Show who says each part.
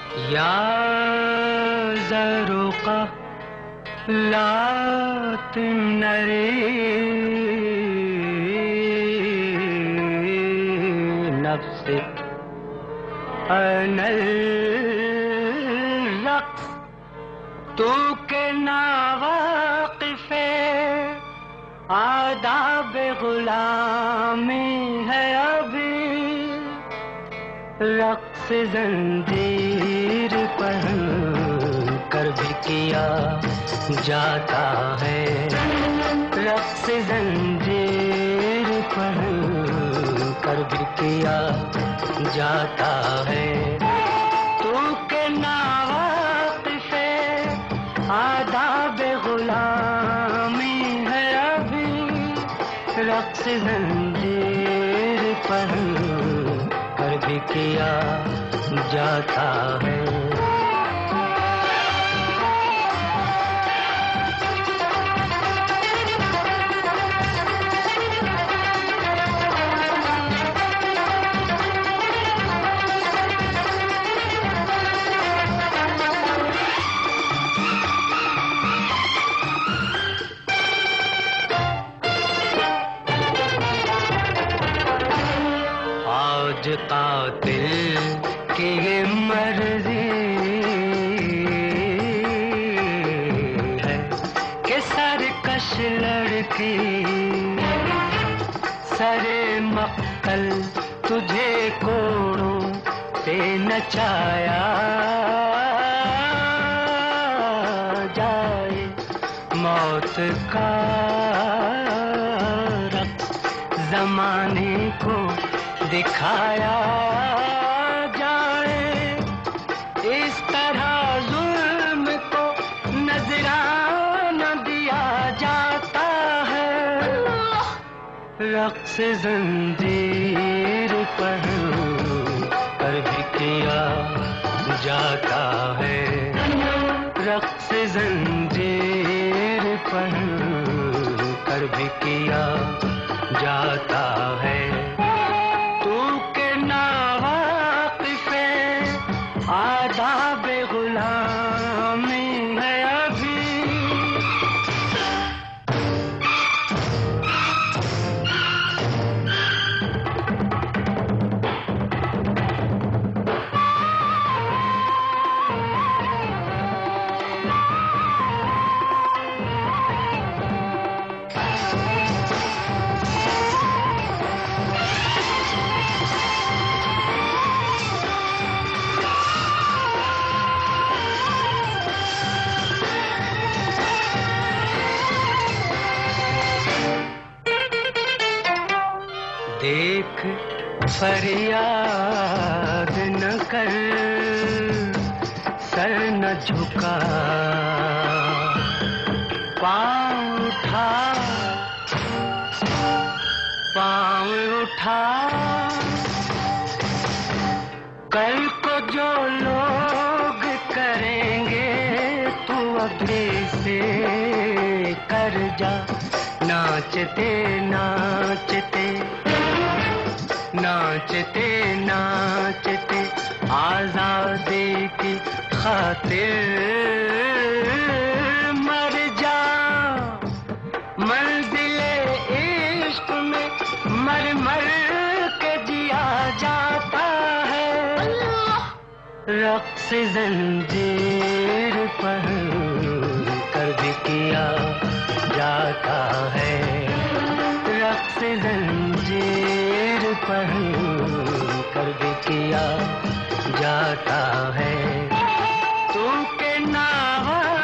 Speaker 1: या ज़रूक़ा ला तुमनरी नफ्स अनल रक़्स तू के नावाक़िफ़े आदाब गुलामी है अभी रक़्स ज़ंजीर पहन कर भी किया जाता है रक़्स ज़ंजीर पहन कर भी किया जाता है तू के नावाक़िफ़े आदाब गुलामी है अभी रक़्स ज़ंजीर पहन कर भी किया जाता है। आज कातिल की ये मर्जी है कि सरकश लड़की सरे मक्तल तुझे कोड़ों से नचाया जाए मौत का रक़्स ज़माने को दिखाया जाए इस तरह जुल्म को नजराना दिया जाता है रक़्स ज़ंजीर पहन कर भी किया जाता है रक़्स ज़ंजीर पहन कर भी किया जाता है आदाब गुलामी है अभी देख फरियाद न कर सर न झुका पाँव उठा कल को जो लोग करेंगे तू अभी से कर जा नाचते नाचते नाचते नाचते आजादी की खातिर मर जा मंजिले इश्क में मर मर के जिया जाता है रक़्स ज़ंजीर पहन कर भी किया जाता है रक़्स ज़ंजीर पहन कर भी किया जाता है तू के नावा